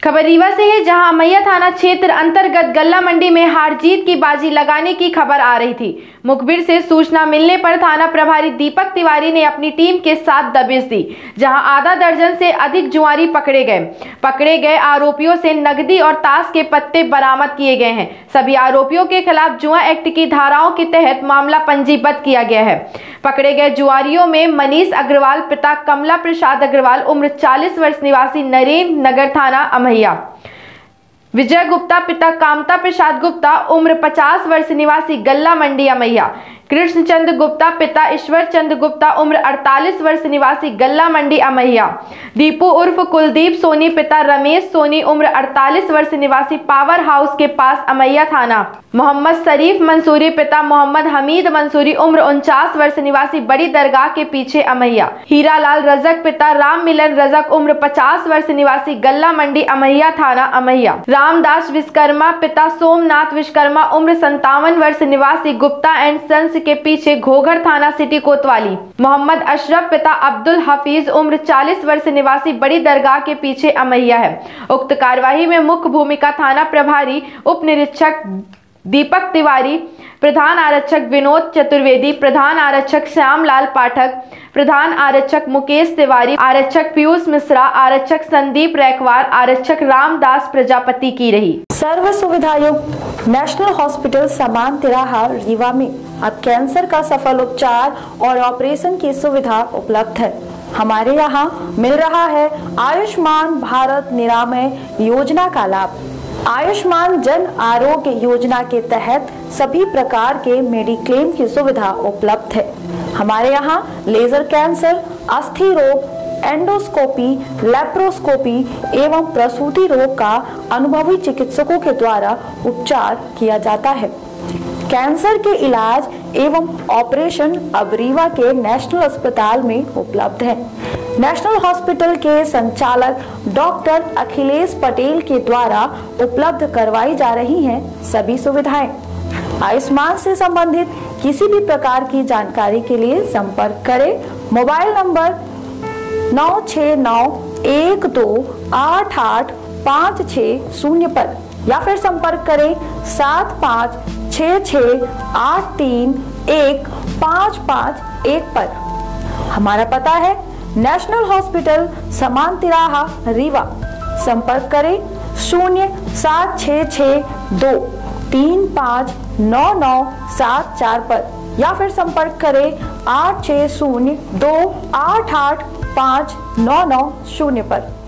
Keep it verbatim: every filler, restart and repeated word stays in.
खबर रीवा से है, जहां अमैया थाना क्षेत्र अंतर्गत गल्ला मंडी में हार जीत की बाजी लगाने की खबर आ रही थी। मुखबिर से सूचना मिलने पर थाना प्रभारी दीपक तिवारी ने अपनी टीम के साथ दबिश दी, जहां आधा दर्जन से अधिक जुआरी पकड़े गए। पकड़े गए आरोपियों से नकदी और ताश के पत्ते बरामद किए गए हैं। सभी आरोपियों के खिलाफ जुआ एक्ट की धाराओं के तहत मामला पंजीबद्ध किया गया है। पकड़े गए जुआरियों में मनीष अग्रवाल पिता कमला प्रसाद अग्रवाल उम्र चालीस वर्ष निवासी नरेंद्र नगर थाना अमैया, विजय गुप्ता पिता कामता प्रसाद गुप्ता उम्र पचास वर्ष निवासी गल्ला मंडी अमैया, कृष्णचंद्र गुप्ता पिता ईश्वर चंद्र गुप्ता उम्र अड़तालीस वर्ष निवासी गल्ला मंडी अमैया, दीपू उर्फ कुलदीप सोनी पिता रमेश सोनी उम्र अड़तालीस वर्ष निवासी पावर हाउस के पास अमैया थाना, मोहम्मद शरीफ मंसूरी पिता मोहम्मद हमीद मंसूरी उम्र उनचास वर्ष निवासी बड़ी दरगाह के पीछे अमैया, हीरालाल रजक पिता राम मिलन रजक उम्र पचास वर्ष निवासी गल्ला मंडी अमैया थाना अमैया, रामदास विश्वकर्मा पिता सोमनाथ विश्वकर्मा उम्र संतावन वर्ष निवासी गुप्ता एंड सन्स के पीछे घोघर थाना सिटी कोतवाली, मोहम्मद अशरफ पिता अब्दुल हफीज उम्र चालीस वर्ष निवासी बड़ी दरगाह के पीछे अमैया है। उक्त कार्यवाही में मुख्य भूमिका थाना प्रभारी उप निरीक्षक दीपक तिवारी, प्रधान आरक्षक विनोद चतुर्वेदी, प्रधान आरक्षक श्यामलाल पाठक, प्रधान आरक्षक मुकेश तिवारी, आरक्षक पीयूष मिश्रा, आरक्षक संदीप रैकवार, आरक्षक रामदास प्रजापति की रही। सर्व सुविधायुक्त नेशनल हॉस्पिटल समान तिराहा रीवा में अब कैंसर का सफल उपचार और ऑपरेशन की सुविधा उपलब्ध है। हमारे यहाँ मिल रहा है आयुष्मान भारत निरामय योजना का लाभ। आयुष्मान जन आरोग्य योजना के तहत सभी प्रकार के मेडिक्लेम की सुविधा उपलब्ध है। हमारे यहाँ लेजर कैंसर, अस्थि रोग, एंडोस्कोपी, लेप्रोस्कोपी एवं प्रसूति रोग का अनुभवी चिकित्सकों के द्वारा उपचार किया जाता है। कैंसर के इलाज एवं ऑपरेशन अब रीवा के नेशनल अस्पताल में उपलब्ध है। नेशनल हॉस्पिटल के संचालक डॉक्टर अखिलेश पटेल के द्वारा उपलब्ध करवाई जा रही हैं सभी सुविधाएं। आयुष्मान से संबंधित किसी भी प्रकार की जानकारी के लिए संपर्क करें मोबाइल नंबर नौ छः नौ एक दो आठ आठ पाँच छः शून्य पर, या फिर संपर्क करें सात पाँच छः छः आठ तीन एक पाँच पाँच एक पर। हमारा पता है नेशनल हॉस्पिटल समान तिराहा रीवा। संपर्क करें शून्य सात छः छः दो तीन पाँच नौ नौ सात चार पर, या फिर संपर्क करें आठ छः शून्य दो आठ आठ पाँच नौ नौ शून्य पर।